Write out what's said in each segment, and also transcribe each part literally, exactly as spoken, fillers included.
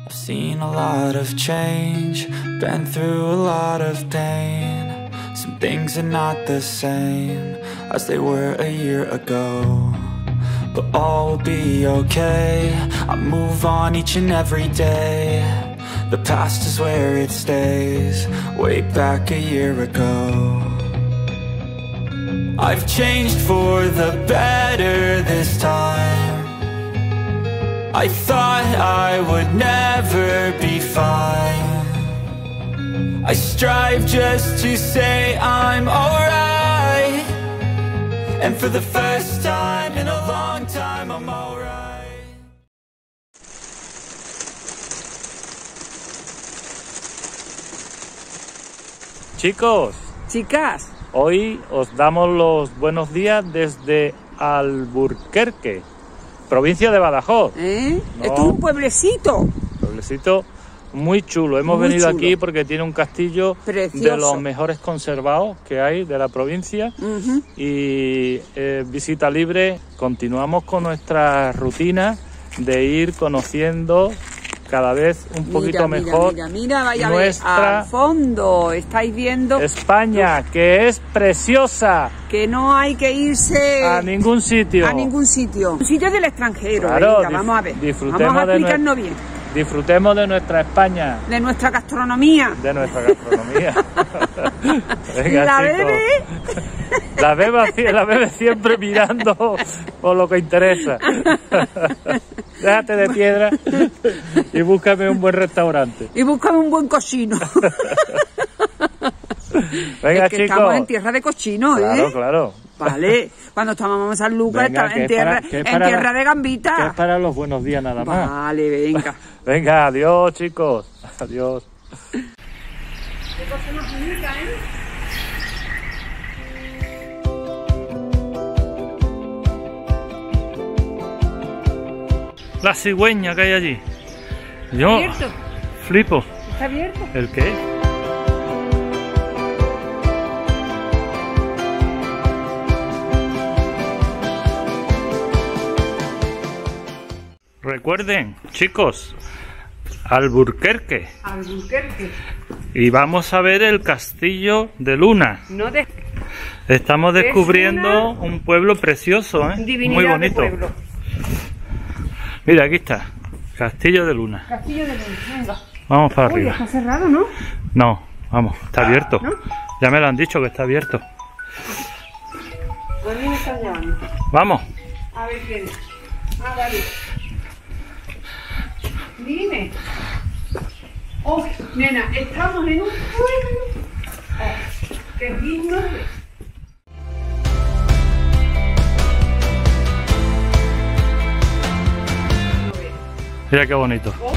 I've seen a lot of change, been through a lot of pain. Some things are not the same as they were a year ago, but all will be okay. I move on each and every day. The past is where it stays, way back a year ago. I've changed for the better this time. I thought I would never be fine. I strive just to say I'm alright, and for the first time in a long time I'm alright. Chicos, chicas, hoy os damos los buenos días desde Alburquerque, provincia de Badajoz. ¿Eh? No, Esto es un pueblecito. Pueblecito muy chulo. Hemos Muy venido chulo. aquí porque tiene un castillo Precioso. de los mejores conservados que hay de la provincia. Uh-huh. Y eh, visita libre. Continuamos con nuestra rutina de ir conociendo cada vez un poquito mira, mejor mira, mira, mira, vaya nuestra a ver, al fondo estáis viendo España, que es preciosa. que no hay que irse A ningún sitio. a ningún sitio. Un sitio del extranjero. Claro, Venga, vamos a ver. disfrutemos Vamos a de explicarnos nue- bien. Disfrutemos de nuestra España, De nuestra gastronomía. de nuestra gastronomía. Venga, La chicos. bebe. La bebe, la bebe siempre mirando por lo que interesa. Déjate de piedra y búscame un buen restaurante. Y búscame un buen cochino. Venga, es que chicos. estamos en tierra de cochino, ¿eh? Claro, claro. Vale, cuando estábamos en San Lucas Venga, estaba que en es tierra, para- que es en para tierra la- de gambita. Que es para los buenos días nada más. Vale, venga. Venga, adiós, chicos. Adiós. Qué cosa más bonita, ¿eh? La cigüeña que hay allí. Yo ¿Abierto? flipo. ¿Está abierto? ¿El qué? Recuerden, chicos, Alburquerque. Alburquerque. Y vamos a ver el castillo de Luna. No de Estamos Es descubriendo una un pueblo precioso, ¿eh? divinidad Muy de bonito. pueblo. Mira, aquí está. Castillo de Luna. Castillo de Luna. Venga. Vamos para Uy, arriba. está cerrado, ¿no? No, vamos, está abierto. ¿No? Ya me lo han dicho que está abierto. A mí me están llamando. Vamos. A ver quién es. Ah, vale. Dime. Oh, nena, estamos en un pueblo. Oh, qué digno de... Mira qué bonito. Oh.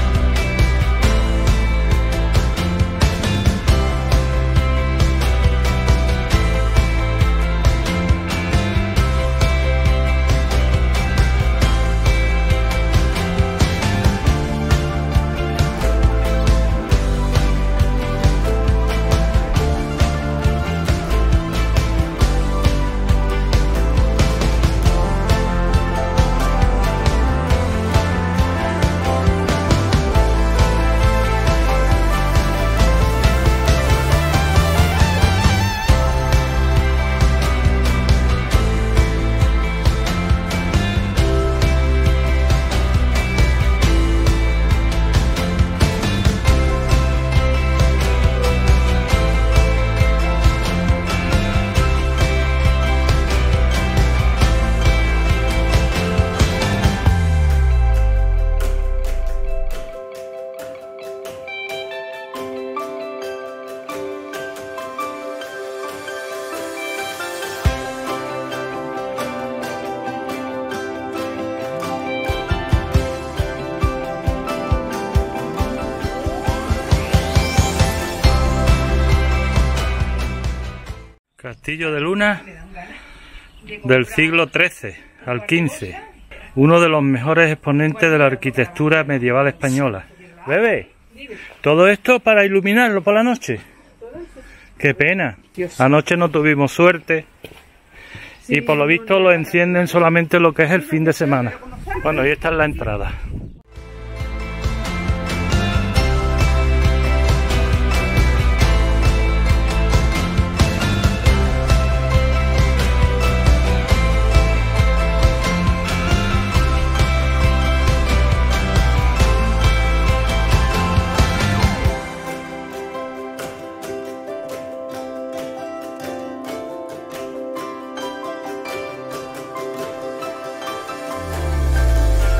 Castillo de Luna del siglo trece al quince. Uno de los mejores exponentes de la arquitectura medieval española. Bebé, ¿todo esto para iluminarlo por la noche? Qué pena. Anoche no tuvimos suerte. Y por lo visto lo encienden solamente lo que es el fin de semana. Bueno, y esta es la entrada.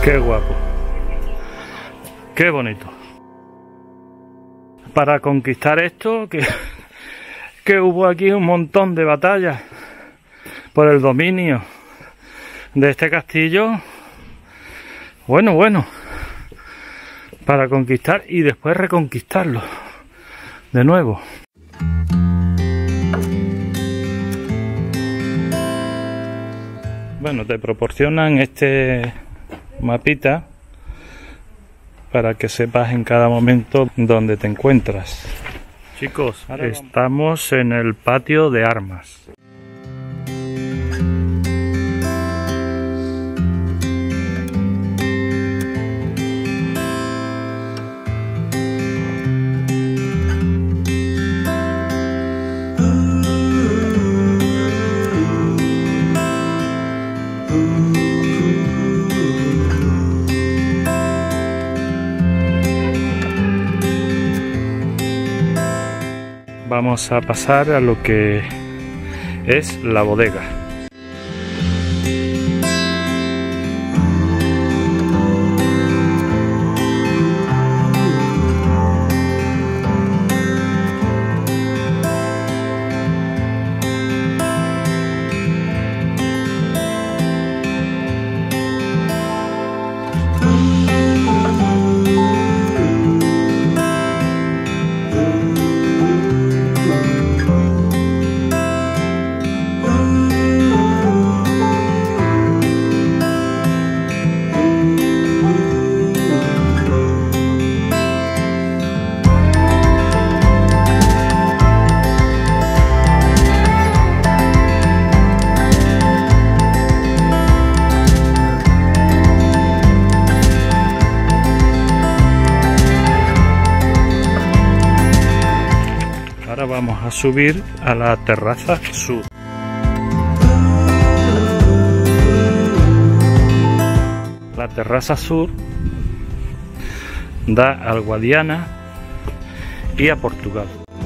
Qué guapo. Qué bonito. Para conquistar esto, que, que hubo aquí un montón de batallas por el dominio de este castillo. Bueno, bueno. Para conquistar y después reconquistarlo de nuevo. Bueno, te proporcionan este mapita para que sepas en cada momento dónde te encuentras. Chicos, ahora estamos en el patio de armas. Vamos a pasar a lo que es la bodega. Ahora vamos a subir a la terraza sur. La terraza sur da al Guadiana y a Portugal.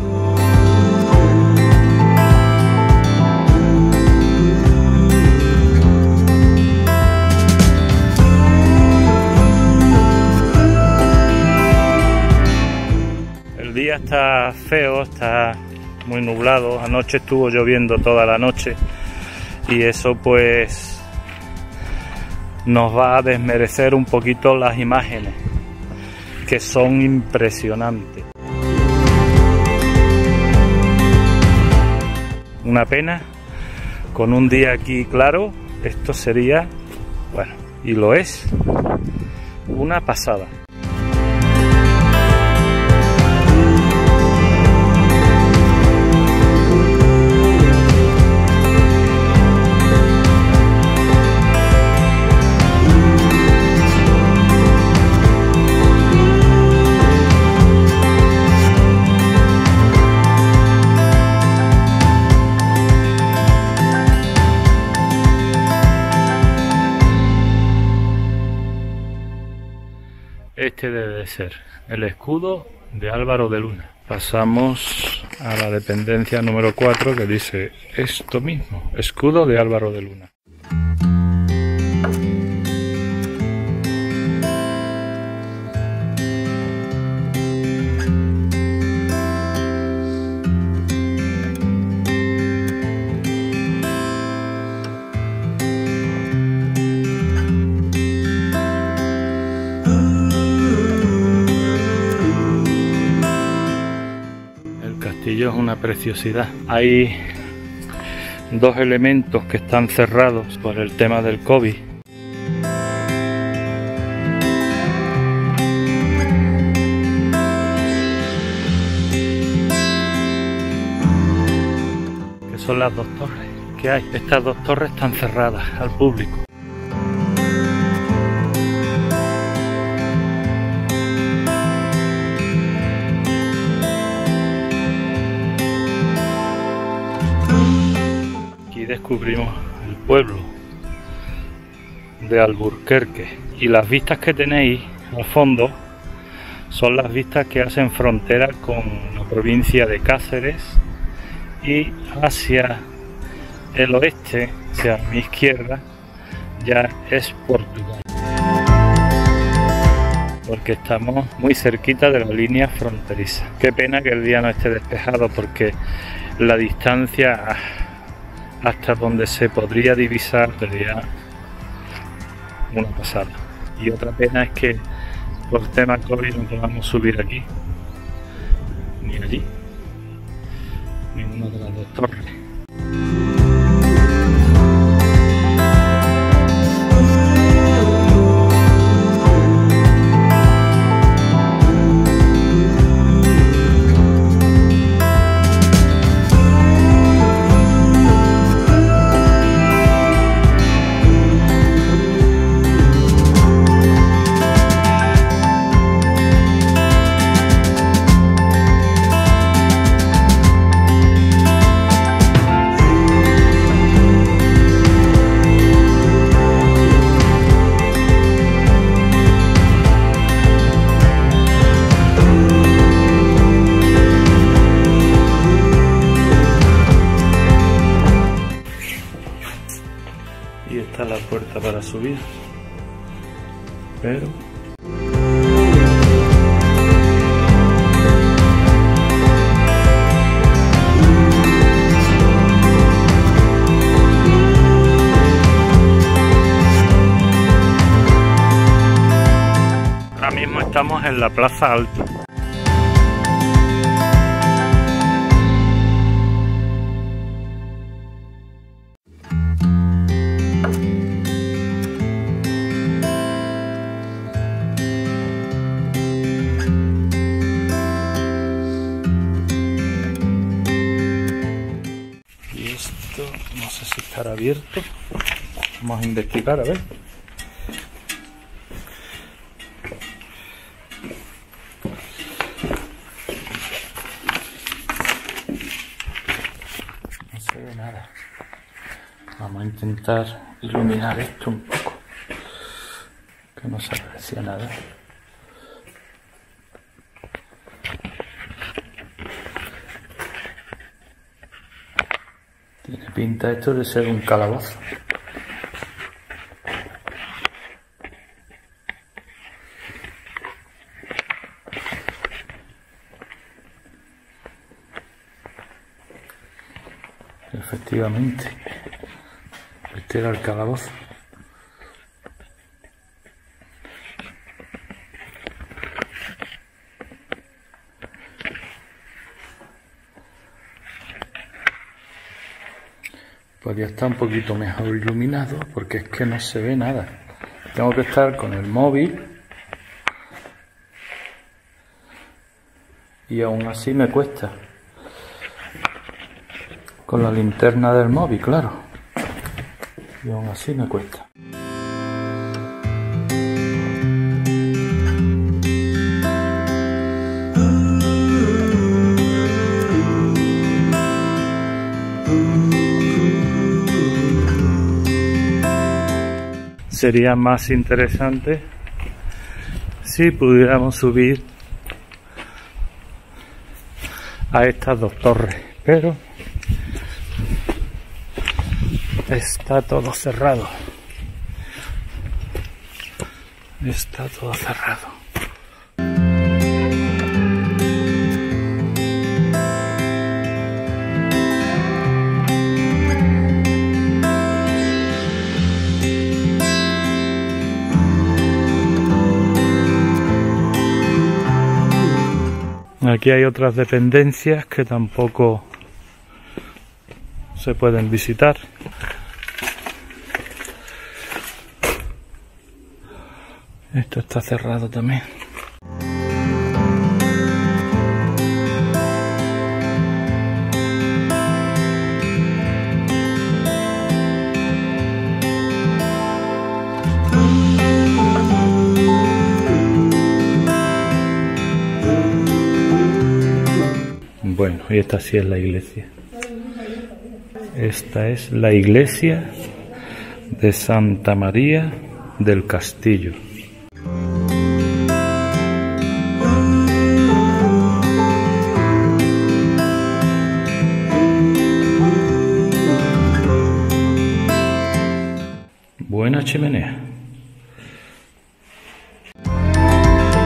El día está feo, está muy nublado. Anoche estuvo lloviendo toda la noche y eso pues nos va a desmerecer un poquito las imágenes, que son impresionantes. Una pena, con un día aquí claro, esto sería, bueno, y lo es, una pasada. Este debe de ser el escudo de Álvaro de Luna. Pasamos a la dependencia número cuatro que dice esto mismo, escudo de Álvaro de Luna. Es una preciosidad. Hay dos elementos que están cerrados por el tema del COVID. Que son las dos torres que hay. Estas dos torres están cerradas al público. Descubrimos el pueblo de Alburquerque y las vistas que tenéis al fondo son las vistas que hacen frontera con la provincia de Cáceres y hacia el oeste, hacia mi izquierda, ya es Portugal. porque estamos muy cerquita de la línea fronteriza. Qué pena que el día no esté despejado, porque la distancia hasta donde se podría divisar sería una pasada. Y otra pena es que por tema COVID no podamos subir aquí, ni allí, ninguna de las dos torres. Y está la puerta para subir, pero ahora mismo estamos en la Plaza Alta. No sé si estará abierto. Vamos a investigar a ver. No se ve nada. Vamos a intentar iluminar esto un poco, que no se aprecia nada. Tiene pinta esto de ser un calabozo. Efectivamente, este era el calabozo. Podría estar un poquito mejor iluminado, porque es que no se ve nada. Tengo que estar con el móvil y aún así me cuesta. Con la linterna del móvil, claro. Y aún así me cuesta. Sería más interesante si pudiéramos subir a estas dos torres, pero está todo cerrado. Está todo cerrado. Aquí hay otras dependencias que tampoco se pueden visitar. Esto está cerrado también. Bueno, y esta sí es la iglesia. Esta es la iglesia de Santa María del Castillo. Buena chimenea.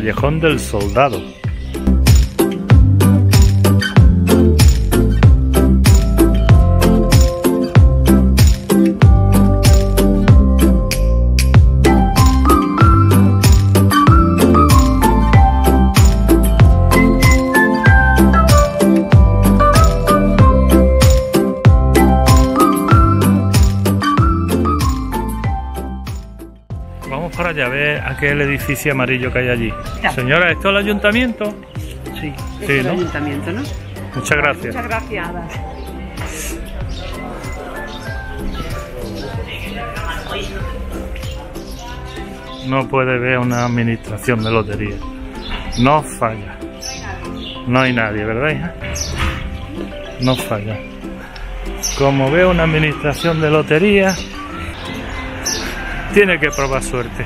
Callejón del Soldado. Vamos para allá a ver aquel edificio amarillo que hay allí. Ya. Señora, ¿esto es el ayuntamiento? Sí, Sí, es el ¿no? ayuntamiento, ¿no? Muchas gracias. Muchas gracias. No puede ver una administración de lotería. No falla. No hay nadie, ¿verdad, hija? No falla. Como veo una administración de lotería, tiene que probar suerte.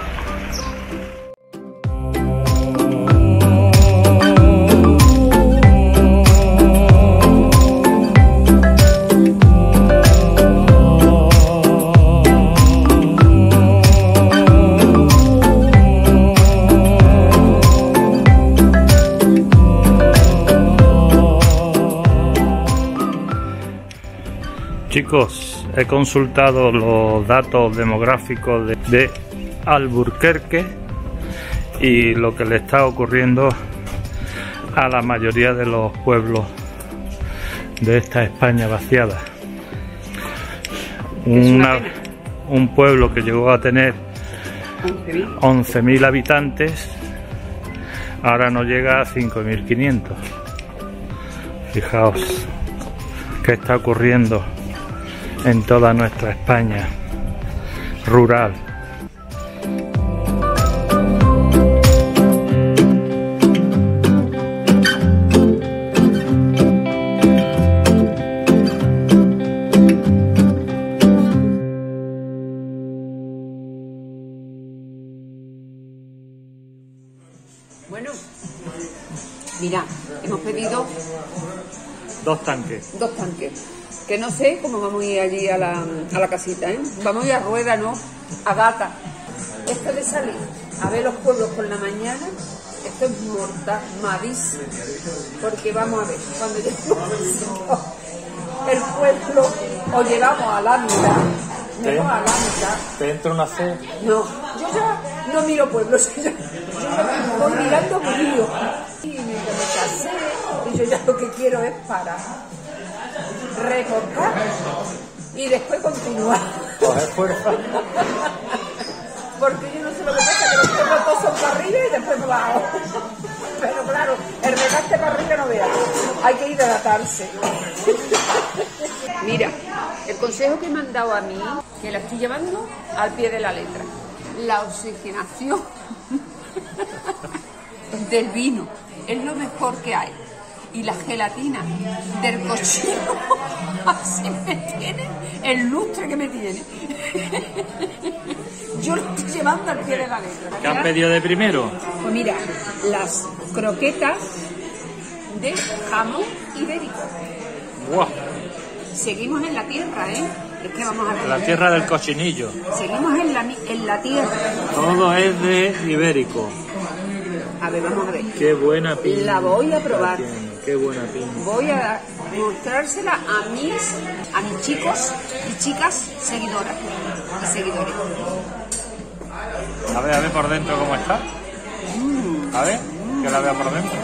Chicos, he consultado los datos demográficos de, de Alburquerque y lo que le está ocurriendo a la mayoría de los pueblos de esta España vaciada. Una, un pueblo que llegó a tener once mil habitantes, ahora no llega a cinco mil quinientos. Fijaos qué está ocurriendo en toda nuestra España rural. Bueno, mira, hemos pedido Dos tanques. dos tanques. Que no sé cómo vamos a ir allí a la, a la casita, ¿eh? Vamos a ir a Rueda, ¿no? A Gata. Esto de salir a ver los pueblos por la mañana, esto es mortamadísimo. Porque vamos a ver, cuando lleguemos el pueblo, o llegamos a la mitad, menos a la mitad. ¿Te entra una fe? No, yo ya no miro pueblos, yo ya, yo ya voy mirando mío. Y me, me casé, y yo ya lo que quiero es parar, recortar y después continuar. Coger fuerza. Porque yo no sé lo que pasa, que los pueblos todos son para arriba y después para abajo. Pero claro, el regaste para arriba no veas, hay que hidratarse. Mira, el consejo que me han dado a mí, que la estoy llevando al pie de la letra, la oxigenación del vino es lo mejor que hay. Y la gelatina del cochino así me tiene el lustre que me tiene. Yo lo estoy llevando al pie de la letra. ¿Qué han pedido de primero? Pues mira, las croquetas de jamón ibérico. ¡Guau! Seguimos en la tierra, ¿eh? Es que vamos a ver. La tierra del cochinillo. Seguimos en la, en la tierra. Todo es de ibérico. A ver, vamos a ver. Qué buena piña. La voy a probar. Qué buena piña. Voy a mostrársela a mis, a mis chicos y chicas seguidoras y seguidores. A ver, a ver por dentro cómo está. A ver, que la vea por dentro.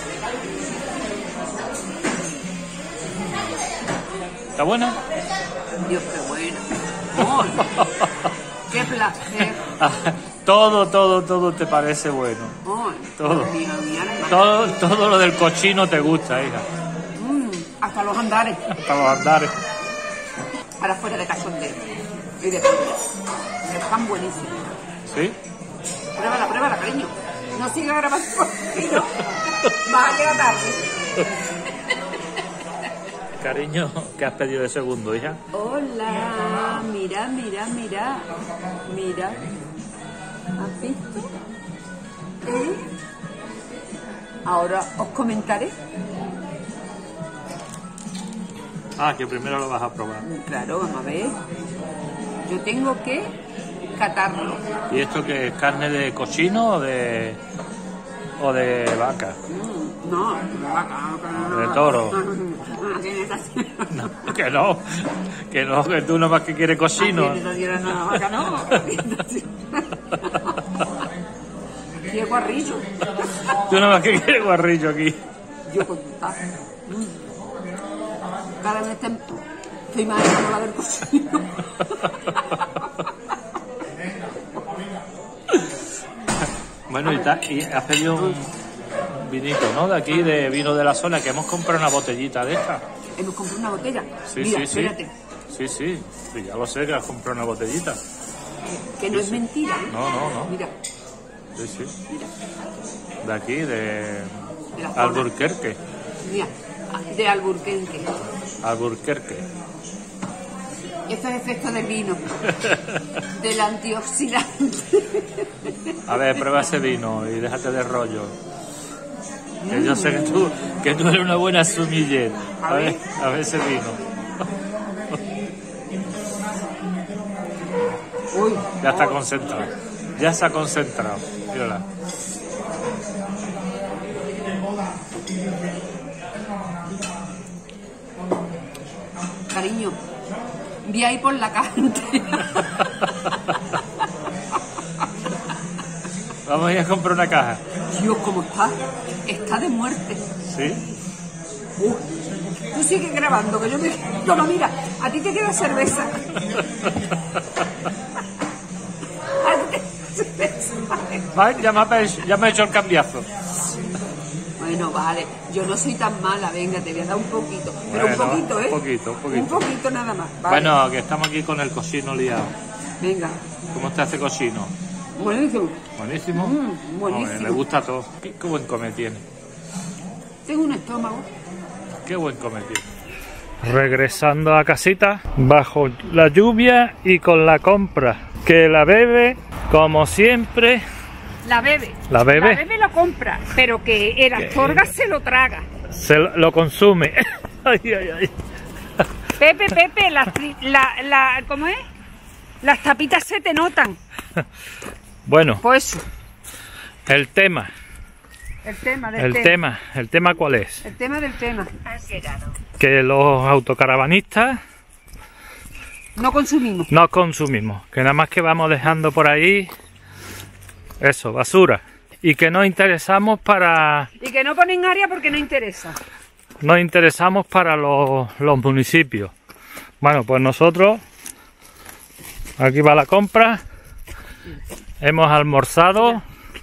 ¿Está buena? Dios, qué buena. Oh, ¡qué placer! Todo, todo, todo te parece bueno. Oh, Todo. Mi, mi alma. Todo, todo lo del cochino te gusta, hija. Mm, hasta los andares. Hasta los andares. Ahora fuera de cachondeo. Y de pollo. Están buenísimos. ¿Sí? Pruébala, pruébala, cariño. No sigas grabando porque no vas a llegar tarde. Cariño, ¿qué has pedido de segundo, hija? Hola, mira, mira, mira. Mira. ¿Has visto? ¿Eh? Ahora os comentaré. Ah, que primero lo vas a probar. Claro, vamos a ver. Yo tengo que catarlo. ¿Y esto qué es? ¿Carne de cochino o de, o de vaca? Mm, no, de vaca. No, ¿De toro? No, no, no, no, tiene que No, que no, que no, que tú nomás que quieres cochino. No, vaca no. Y es guarrillo. Tú nomás que quieres guarrillo aquí. Yo con cada vez te, estoy más enamorada del cochino. Bueno, y, ta, y has pedido un vinito, ¿no? De aquí, de vino de la zona, que hemos comprado una botellita de esta. Hemos comprado una botella. Sí, Mira, sí, espérate. sí. Sí, sí, sí, ya lo sé que has comprado una botellita. Que no Sí, es sí. mentira. ¿Eh? No, no, no. Mira, Sí, sí. mira. De aquí, de De la zona. Alburquerque. Mira, de Alburquerque. Alburquerque. Esto es efecto del vino. Del antioxidante. A ver, prueba ese vino y déjate de rollo. Que yo sé que tú, que tú eres una buena sumiller. A ver, a ver ese vino. Uy, Ya está oh. concentrado. Ya se ha concentrado. Mírala. Cariño, vi ahí por la cante. Vamos a ir a comprar una caja. Dios, ¿cómo está? Está de muerte. ¿Sí? Uh, tú sigues grabando, que yo me... Toma, mira, a ti te queda cerveza. A ti te queda cerveza. Vale, ya me ha hecho, ya me ha hecho el cambiazo. Bueno, vale, yo no soy tan mala, venga, te voy a dar un poquito. Pero Bueno, un poquito, ¿eh? un poquito, un poquito. Un poquito nada más, vale. Bueno, que estamos aquí con el cochino liado. Venga, ¿Cómo está este cochino? buenísimo. Buenísimo. Mm, buenísimo. Hombre, le gusta todo. Qué, qué buen comer tiene. Tengo un estómago. Qué buen comer tiene. Regresando a casita, bajo la lluvia y con la compra. Que la bebe, como siempre. La bebe. La bebe. La bebe lo compra, pero que el Astorga se lo traga. Se lo, lo consume. Ay, ay, ay. Pepe, Pepe, la, la, la, ¿cómo es? Las tapitas se te notan. Bueno, Pues eso, el tema. el tema del El tema. tema. ¿El tema cuál es? El tema del tema. Has llegado. Que los autocaravanistas No consumimos. no consumimos. Que nada más que vamos dejando por ahí eso, basura. Y que nos interesamos para... Y que no ponen área porque no interesa. Nos interesamos para los, los municipios. Bueno, pues nosotros... Aquí va la compra. Hemos almorzado.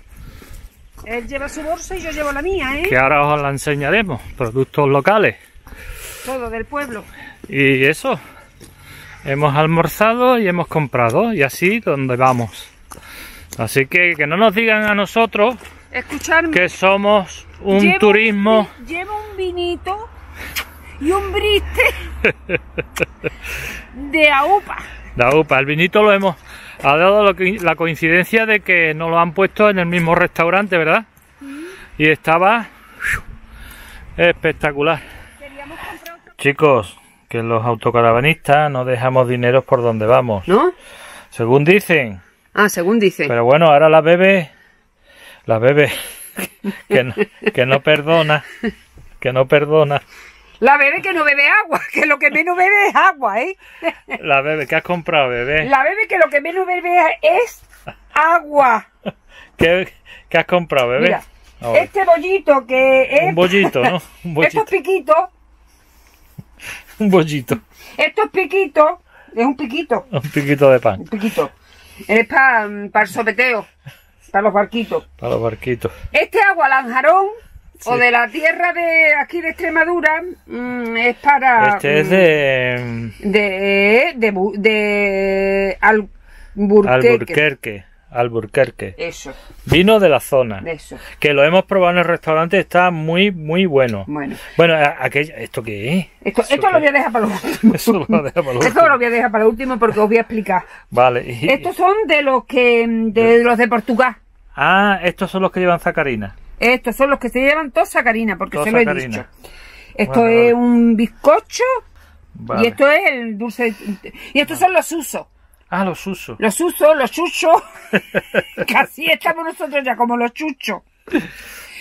Él lleva su bolsa y yo llevo la mía, ¿eh? Que ahora os la enseñaremos. Productos locales. Todo del pueblo. Y eso. Hemos almorzado y hemos comprado. Y así donde vamos. Así que que no nos digan a nosotros Escucharme. que somos un Llevo turismo. un, llevo un vinito y un briste de aupa. La UPA, el vinito lo hemos... Ha dado lo que- la coincidencia de que nos lo han puesto en el mismo restaurante, ¿verdad? Y estaba espectacular. Queríamos comprar otro. Chicos, que los autocaravanistas no dejamos dineros por donde vamos. ¿No? Según dicen. Ah, según dice. Pero bueno, ahora la bebé... La bebé... Que no, que no perdona. Que no perdona. La bebe que no bebe agua, que lo que menos bebe es agua, ¿eh? La bebé, ¿qué has comprado, bebé? La bebe que lo que menos bebe es agua. ¿Qué, qué has comprado, bebé? Mira, A ver. este bollito que es... Un bollito, ¿no? Un bollito. Estos piquitos, Un bollito. estos piquitos, es un piquito, Un piquito de pan. un piquito. Es para el sopeteo, para los barquitos. Para los barquitos. Este agua lanjarón, Sí. o de la tierra de aquí de Extremadura, mm, es para... Este es mm, de De... de... bu- de Alburquerque. Alburquerque. Alburquerque. Eso, Vino de la zona. eso. Que lo hemos probado en el restaurante, está muy, muy bueno. Bueno, Bueno, a- aquella, ¿esto qué es? esto, ¿Eso esto qué? lo voy a dejar para lo último. Eso lo deja para lo Esto último. lo voy a dejar para lo último porque os voy a explicar. Vale. y- Estos son de los que... de los de Portugal. Ah, estos son los que llevan sacarina. Estos son los que se llevan toda sacarina, porque Toda se lo he sacarina. dicho. Esto Vale, es vale. un bizcocho Vale. y esto es el dulce. Y estos son los usos. Ah, los usos. Los usos, los chuchos. Que así estamos nosotros ya, como los chuchos.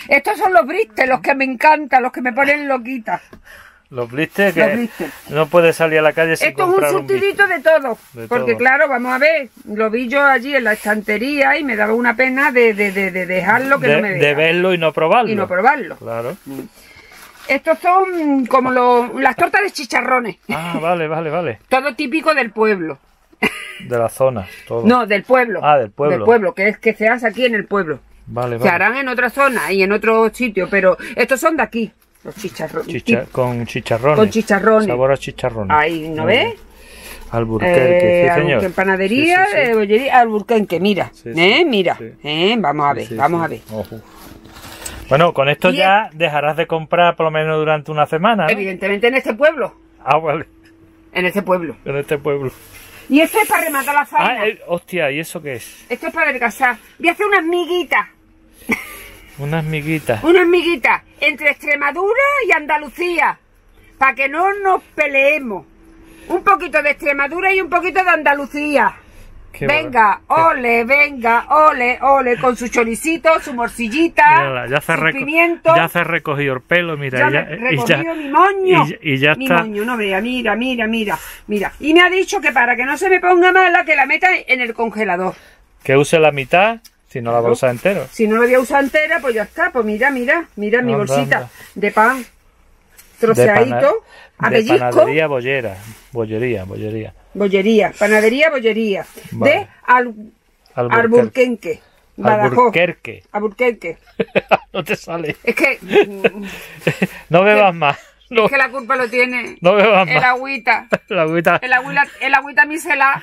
Estos son los bristes, los que me encantan, los que me ponen loquita. Los blisters que Los blisters. no puedes salir a la calle sin Esto es comprar un un blister. surtidito de todo. De Porque todo. claro, vamos a ver, lo vi yo allí en la estantería y me daba una pena de, de, de, de dejarlo que de, no me de deja. verlo y no probarlo. Y no probarlo. Claro. Estos son como los, las tortas de chicharrones. Ah, vale, vale, vale. Todo típico del pueblo. De la zona, todo. No, del pueblo. Ah, del pueblo. Del pueblo, que es que se hace aquí en el pueblo. Vale, Se vale. harán en otra zona y en otro sitio, pero estos son de aquí. Los chicharrones. Chicha- con chicharrones. Con chicharrones. Sabor a chicharrones. Ahí, ¿no Muy ves? bien. Alburquerque, Eh, sí, señor. Alburquerque, panadería, Sí, sí, sí. eh, bollería, Alburquerque, mira. Sí, sí, ¿Eh? Mira. sí. ¿Eh? Vamos a ver, Sí, vamos sí. a ver. Ojo. Bueno, con esto Y ya dejarás de comprar por lo menos durante una semana, ¿no? Evidentemente en este pueblo. Ah, vale. En este pueblo. En este pueblo. Y esto es para rematar la faena. Ah, eh, hostia, ¿y eso qué es? Esto es para adelgazar. Voy a hacer unas miguitas. Unas miguitas. Unas miguitas entre Extremadura y Andalucía. Para que no nos peleemos. Un poquito de Extremadura y un poquito de Andalucía. Qué Venga, barbaridad. ole, venga, ole, ole, con su choricito, su morcillita, Mírala, ya se, su reco- pimiento. ya se ha recogido el pelo, mira. Ya y me ya, he y ya- recogido mi moño. y- y ya mi está. moño, no vea, mira, mira, mira, mira. Y me ha dicho que para que no se me ponga mala, que la meta en el congelador. Que use la mitad, si no la va a usar entero. Si no lo voy a usar entera, pues ya está. Pues mira, mira, mira mi Anda, bolsita anda. de pan De, troceadito, a de pellizco, panadería, bollera. Bollería, bollería. bollería, panadería, bollería, Vale. de al, Alburquenque, Badajoz, Alburquerque. Alburquenque. No te sale. Es que, mm, No bebas más. No, es que la culpa lo tiene no bebas el más. agüita, La agüita. el agüita, el agüita micelar.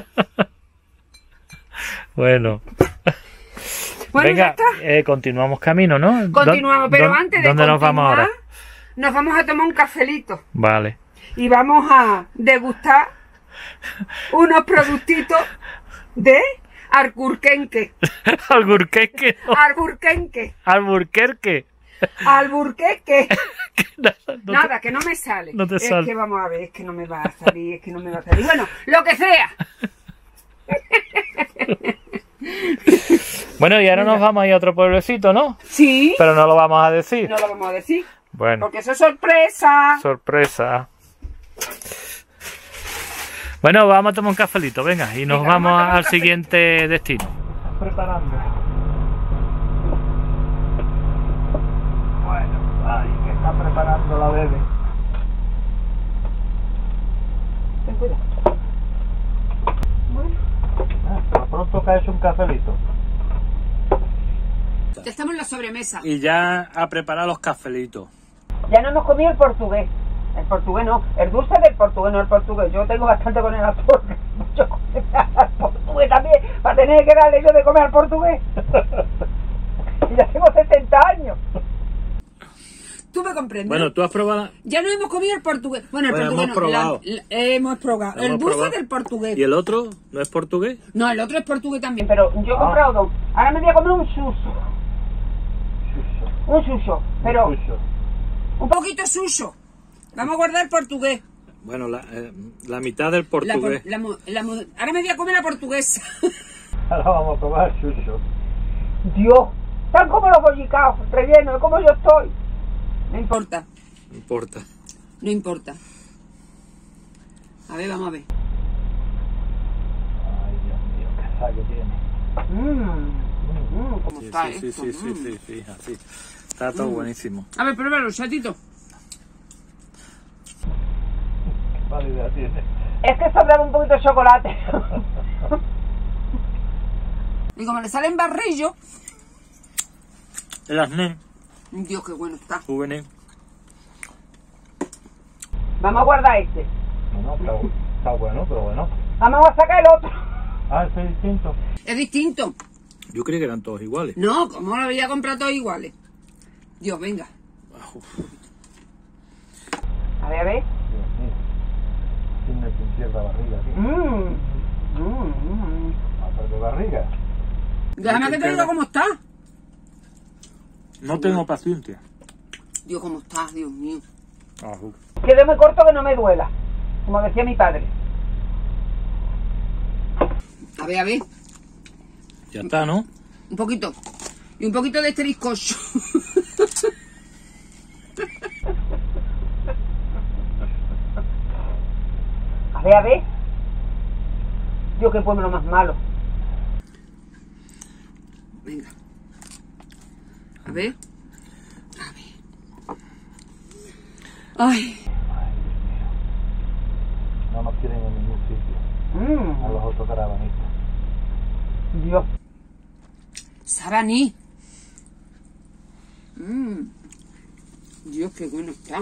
Bueno. Bueno, ya Venga, está. eh, continuamos camino, ¿no? Continuamos, ¿Dó- pero dó- antes de ¿Dónde nos vamos continuar, ahora? nos vamos a tomar un cafelito Vale. y vamos a degustar unos productitos de Alburquenque. Alburquerque. no. Alburquenque. Alburquerque. Alburquenque. Nada, no te- Nada, que no me sale. no te es sale. que vamos a ver, es que no me va a salir, es que no me va a salir. Bueno, lo que sea. Bueno, y ahora nos vamos a ir a otro pueblecito, ¿no? Sí, Pero no lo vamos a decir. no lo vamos a decir, Bueno, porque eso es sorpresa. sorpresa. Bueno, vamos a tomar un cafelito, venga, y nos Venga, vamos vamos a tomar un al cafelito. siguiente destino. Preparando. Bueno, ahí que está preparando la bebé. Ten cuidado. Bueno, Ah, pero pronto caes un cafelito. ya estamos en la sobremesa. Y ya a preparar los cafelitos. Ya no hemos comido el portugués. El portugués no, el dulce del portugués, no el portugués. Yo tengo bastante con el azúcar. Yo comer al portugués también, para tener que darle yo de comer al portugués. Y ya tengo setenta años. Tú me comprendes. Bueno, tú has probado. Ya no hemos comido el portugués. Bueno, el Bueno, portugués hemos no, la- probado. la- hemos probado. el Hemos dulce probado. del portugués. ¿Y el otro no es portugués? No, el otro es portugués también. Pero yo he Ah. comprado dos. Ahora me voy a comer un suso. Un suso. Pero un poquito suso. Vamos a guardar el portugués. Bueno, la, eh, la mitad del La portugués. por- la mo- la mo- ahora me voy a comer la portuguesa. Ahora vamos a probar chucho. Dios, están como los bollicaos, rellenos, como yo estoy. No importa, No importa. no importa. A ver, vamos a ver. Ay, Dios mío, qué saque tiene. Mmm, mmm, ¿cómo Sí, está sí, sí, esto? sí, sí, Mm. sí, sí, así. Está todo buenísimo. A ver, pruébalo, chatito. Qué mala idea tiene. Es que sobraba un poquito de chocolate. Y como le salen barrillos, El asné, Dios, qué bueno está. juvenil. Vamos a guardar este. No, está, está bueno, pero bueno. Vamos a sacar el otro. Ah, es distinto. Es distinto. Yo creí que eran todos iguales. No, como lo había comprado todos iguales. Dios, venga. A ver, a ver. Dios mío. Tiene que cierta barriga, tío. Mmm. Mmm. Mata de barriga. Déjame que te diga cómo está. No tengo paciencia. Dios, cómo está, Dios mío. Ajú. Quede muy corto que no me duela. Como decía mi padre. A ver, a ver. Ya está, ¿no? Un poquito. Y un poquito de este bizcocho. ver, a ver. Yo qué pueblo más malo. Venga. A ver. A ver. Ay. No nos quieren en ningún sitio. Mm. A los autocaravanistas. Dios. Saraní. Mmm. Dios, qué bueno está.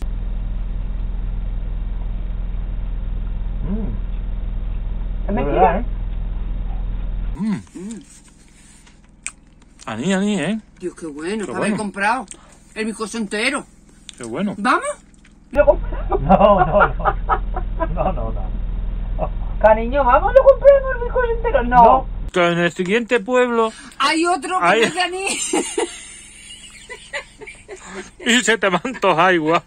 Mmm. ¿Es mentira? ¿eh? Mmm. Mm. Aní, aní, ¿eh? Dios, qué bueno. Qué Para bueno. haber comprado el bizcocho entero. Qué bueno. ¿Vamos? Lo compramos. No, no, no. No, no, no. Cariño, ¿vamos? ¿Lo compramos el bizcocho entero? No. No, que en el siguiente pueblo... Hay otro que Hay- no es de anís. Y se te van antojar igual.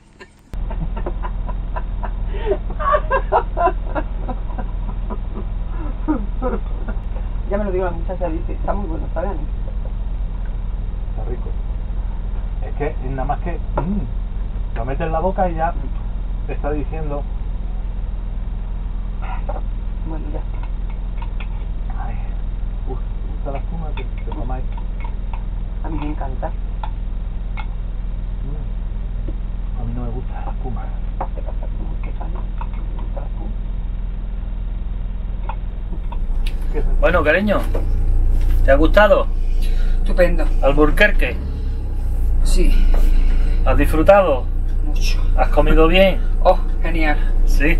Ya me lo digo la muchacha, dice, está muy bueno, ¿sabe anís? Está rico. Es que es nada más que... mm, lo metes en la boca y ya te está diciendo... Bueno, ya. Ay, uf, ¿te gusta la espuma que te tomáis? A mí me encanta. Mm. A mí no me gusta la espuma. ¿Qué pasa? ¿Qué pasa? ¿Me gusta la espuma? ¿Qué es eso? Bueno, cariño, ¿te ha gustado? Estupendo. Alburquerque, Sí, ¿has disfrutado? mucho. ¿Has comido bien? Oh, genial. Sí.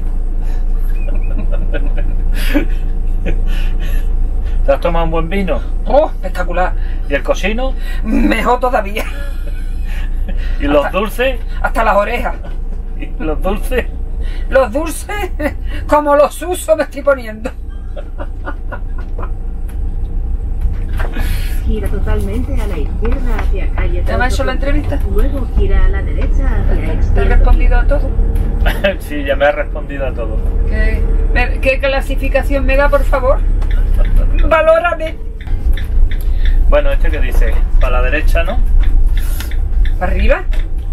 ¿Te has tomado un buen vino? Oh, espectacular. ¿Y el cocino? Mejor todavía. ¿Y los Hasta- dulces? Hasta las orejas. ¿Y los dulces? Los dulces, como los uso, me estoy poniendo. Gira totalmente a la izquierda hacia calle. ¿Te va hecho la entrevista? Luego gira a la derecha hacia ¿Te he extienda. respondido a todo? Sí, ya me has respondido a todo. ¿Qué, me- qué clasificación me da, por favor? Valórame. Bueno, este que dice, para la derecha, ¿no? ¿Para arriba?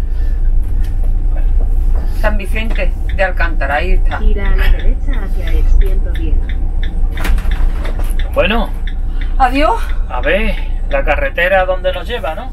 San Vicente de Alcántara, ahí está. Gira a la derecha hacia ex ciento diez. Bueno, Adiós. a ver, la carretera donde nos lleva, ¿no?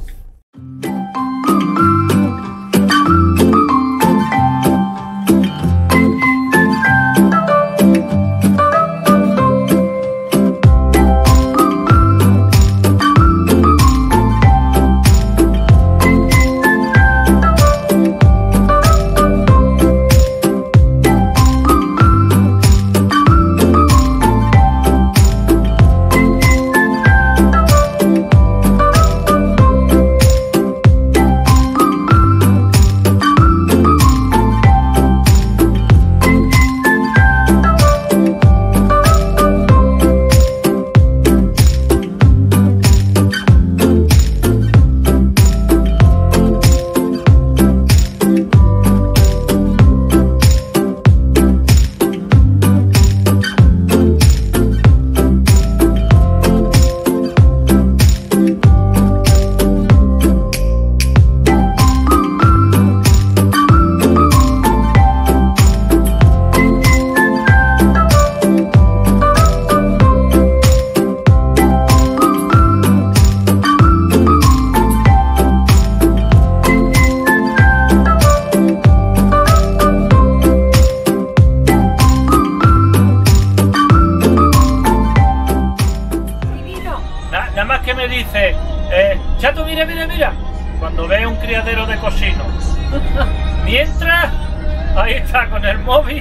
Na- nada más que me dice, eh, chato, mira, mira, mira, cuando ve un criadero de cochino. Mientras, ahí está con el móvil.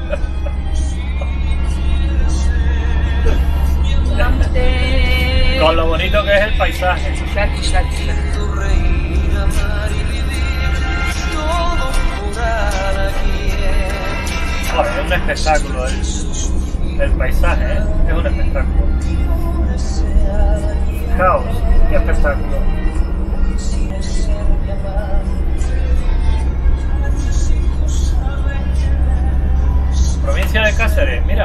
Con lo bonito que es el paisaje. Claro, claro, claro. Joder, es un espectáculo el, el paisaje, ¿eh? Es un espectáculo. Caos, qué espectáculo. Provincia de Cáceres, mira.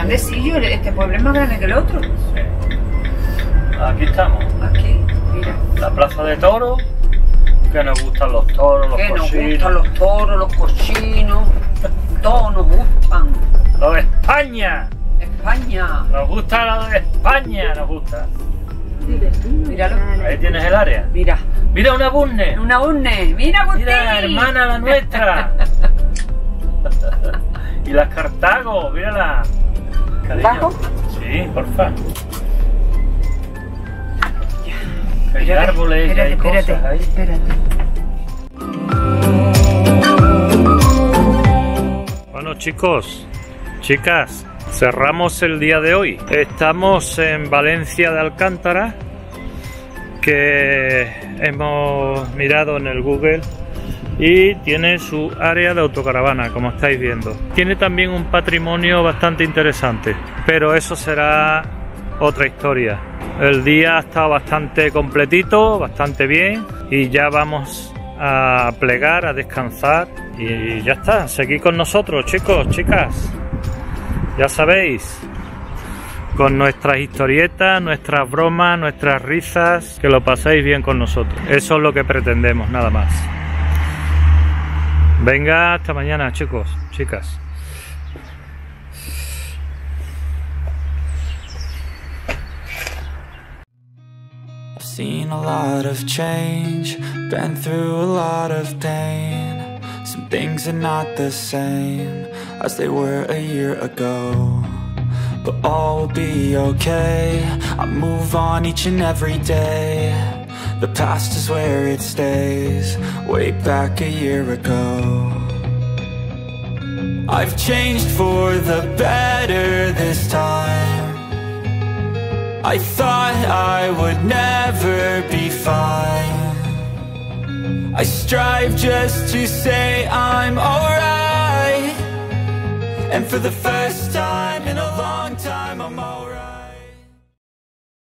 grande, sí, yo, este pueblo es más grande que el otro. Sí. Aquí estamos. Aquí, mira. La plaza de toros, que nos gustan los toros, los Que nos cochinos. gustan los toros, los cochinos, todos nos gustan. Los de España, España. nos gusta los de España, nos gusta. Míralo. Ahí tienes el área. Mira, Mira una burne. una urne. Mira, Agustín. Mira, hermana la nuestra. Y las Cartago, mírala. Cariño. ¿Bajo? Sí, porfa. Que hay Espérate, árboles, que espérate, hay espérate, cosas ahí. espérate. Bueno, chicos, chicas, cerramos el día de hoy. Estamos en Valencia de Alcántara, que hemos mirado en el Google y tiene su área de autocaravana, como estáis viendo. Tiene también un patrimonio bastante interesante, pero eso será otra historia. El día ha estado bastante completito, bastante bien, y ya vamos a plegar, a descansar y ya está. Seguid con nosotros, chicos, chicas. Ya sabéis, con nuestras historietas, nuestras bromas, nuestras risas, que lo paséis bien con nosotros. Eso es lo que pretendemos, nada más. Venga, hasta mañana, chicos, chicas. I've seen a lot of change, been through a lot of pain. Some things are not the same as they were a year ago, but all will be okay. I move on each and every day. The past is where it stays, way back a year ago. I've changed for the better this time. I thought I would never be fine. I strive just to say I'm alright, and for the first time in a long time I'm alright.